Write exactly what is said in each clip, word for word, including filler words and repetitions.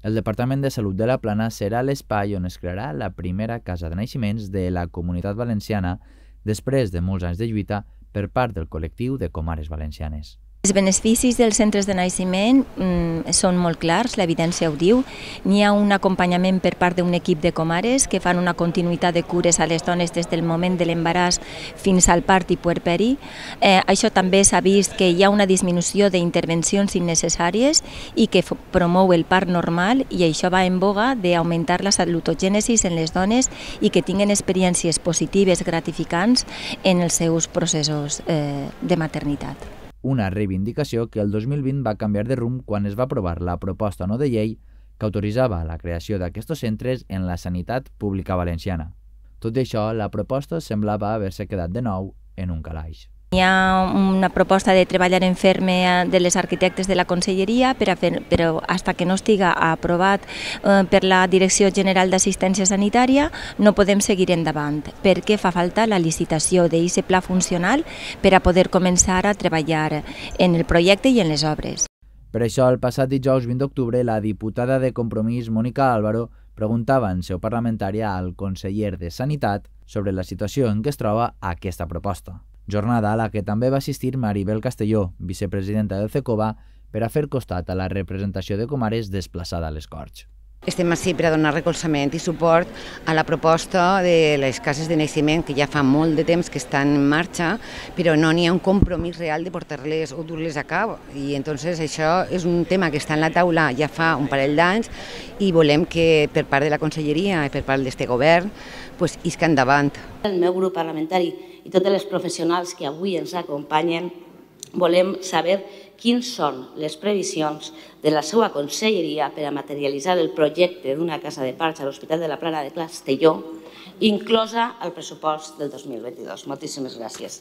El Departament de Salut de la Plana serà l'espai on es crearà la primera casa de naixements de la Comunitat Valenciana després de molts anys de lluita per part del col·lectiu de comares valencianes. Els beneficis dels centres de naixement mm, són molt clars, l'evidència ho diu. N'hi ha un acompanyament per part d'un equip de comares que fan una continuïtat de cures a les dones des del moment de l'embaràs fins al part i puerperi. Eh, això també s'ha vist que hi ha una disminució d'intervencions innecessàries i que promou el part normal, i això va en boga d'augmentar la salutogènesis en les dones i que tinguen experiències positives gratificants en els seus processos eh, de maternitat. Una reivindicació que el dos mil vint va canviar de rumb quan es va aprovar la proposta no de llei que autoritzava la creació d'aquests centres en la sanitat pública valenciana. Tot i això, la proposta semblava haver-se quedat de nou en un calaix. Hi ha una proposta de treballar en ferme de les arquitectes de la Conselleria, però fins que no estiga aprovat per la Direcció General d'Assistència Sanitària no podem seguir endavant, perquè fa falta la licitació d'aquest pla funcional per a poder començar a treballar en el projecte i en les obres. Per això, el passat dijous vint d'octubre, la diputada de Compromís, Mónica Álvaro, preguntava en seu parlamentària al conseller de Sanitat sobre la situació en què es troba aquesta proposta. Jornada a la que també va assistir Maribel Castelló, vicepresidenta del CECOVA, per a fer costat a la representació de comares desplaçada a les Corts. Estem ací per a donar recolzament i suport a la proposta de les cases de naixement que ja fa molt de temps que estan en marxa, però no n'hi ha un compromís real de portar-les o dur-les a cabo. I entonces això és un tema que està en la taula ja fa un parell d'anys i volem que per part de la Conselleria i per part d'aquest govern pues, isca endavant. El meu grup parlamentari i totes les professionals que avui ens acompanyen volem saber quines són les previsions de la seva conselleria per a materialitzar el projecte d'una casa de parts a l'Hospital de la Plana de Castelló, inclosa al pressupost del dos mil vint-i-dos. Moltíssimes gràcies.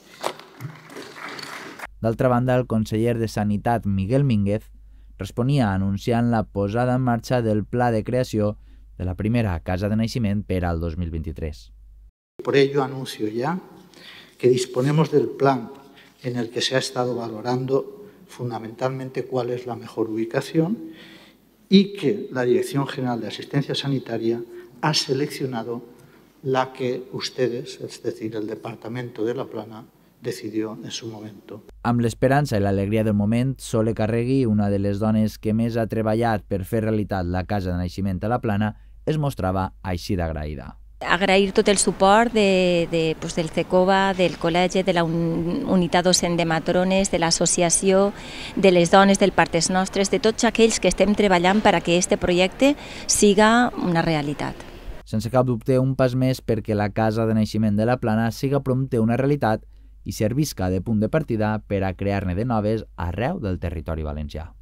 D'altra banda, el conseller de Sanitat, Miguel Mínguez, responia anunciant la posada en marxa del pla de creació de la primera casa de naixement per al dos mil vint-i-tres. Por ello anuncio ya que disponemos del plan en el que se ha estado valorando fundamentalmente cuál es la mejor ubicación y que la Dirección General de Asistencia Sanitaria ha seleccionado la que ustedes, es decir, el Departamento de la Plana, decidió en su momento. Amb l'esperança i l'alegria del moment, Sole Carregui, una de les dones que més ha treballat per fer realitat la casa de naixement a la Plana, es mostrava així d'agraïda. Agrair tot el suport de, de, pues, del CECOVA, del col·legi, de la unitat docent de matrones, de l'associació, de les dones del Partes Nostres, de tots aquells que estem treballant per a que aquest projecte siga una realitat. Sense cap dubte, un pas més perquè la casa de naixement de la Plana siga prompte una realitat i servisca de punt de partida per a crear-ne de noves arreu del territori valencià.